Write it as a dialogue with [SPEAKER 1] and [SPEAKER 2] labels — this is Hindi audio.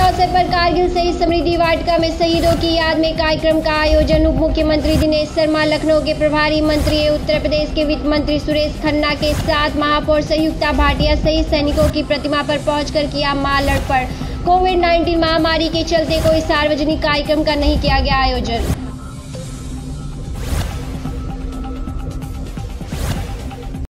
[SPEAKER 1] अवसर पर कारगिल शहीद समृद्धि वाटिका में शहीदों की याद में कार्यक्रम का आयोजन। उप मुख्यमंत्री दिनेश शर्मा, लखनऊ के प्रभारी मंत्री एवं उत्तर प्रदेश के वित्त मंत्री सुरेश खन्ना के साथ महापौर संयुक्ता भाटिया शहीद सैनिकों की प्रतिमा पर पहुंचकर किया माल अर्पण। कोविड-19 महामारी के चलते कोई सार्वजनिक कार्यक्रम का नहीं किया गया आयोजन।